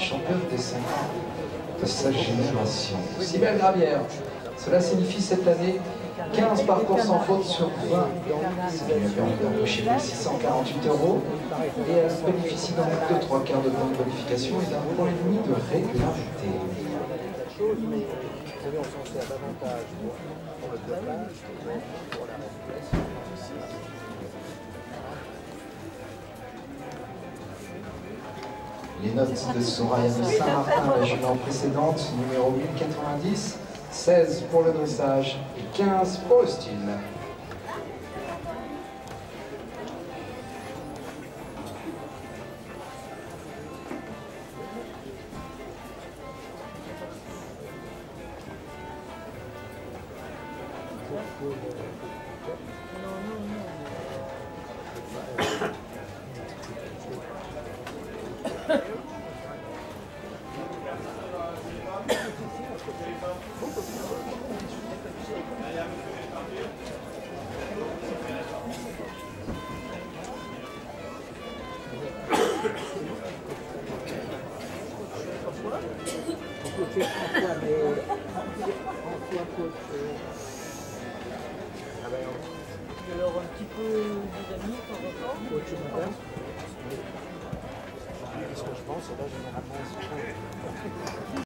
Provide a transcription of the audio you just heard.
championne des 5 ans de sa génération. Cybèle Gravière, cela signifie cette année 15 parcours sans faute sur 20. Ce qui lui a permis d'embaucher 1648 €. Et elle bénéficie donc de 3 quarts de temps de qualification et d'un point et demi de régularité. Les notes de Soraya de Saint-Martin, la jument précédente, numéro 1090, 16 pour le dressage et 15 pour le style. Alors un petit peu des amis par rapport. Qu'est-ce que je pense? Là, généralement,